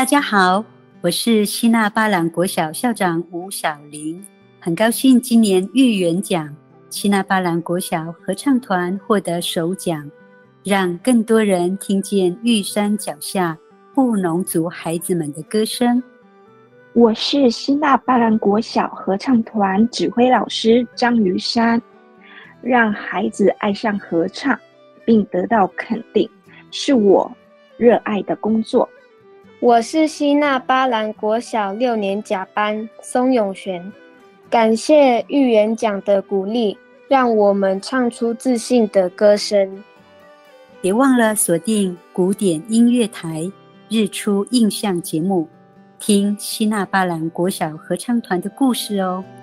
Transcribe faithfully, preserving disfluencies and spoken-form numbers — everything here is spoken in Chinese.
大家好，我是希纳巴朗国小校长吴小玲，很高兴今年育园奖希纳巴朗国小合唱团获得首奖，让更多人听见玉山脚下布农族孩子们的歌声。 我是希纳巴朗国小合唱团指挥老师张于山，让孩子爱上合唱并得到肯定，是我热爱的工作。 我是希纳巴朗国小六年甲班松永璇，感谢育园奖的鼓励，让我们唱出自信的歌声。 别忘了锁定古典音乐台日出印象节目，听希纳巴朗国小合唱团的故事哦。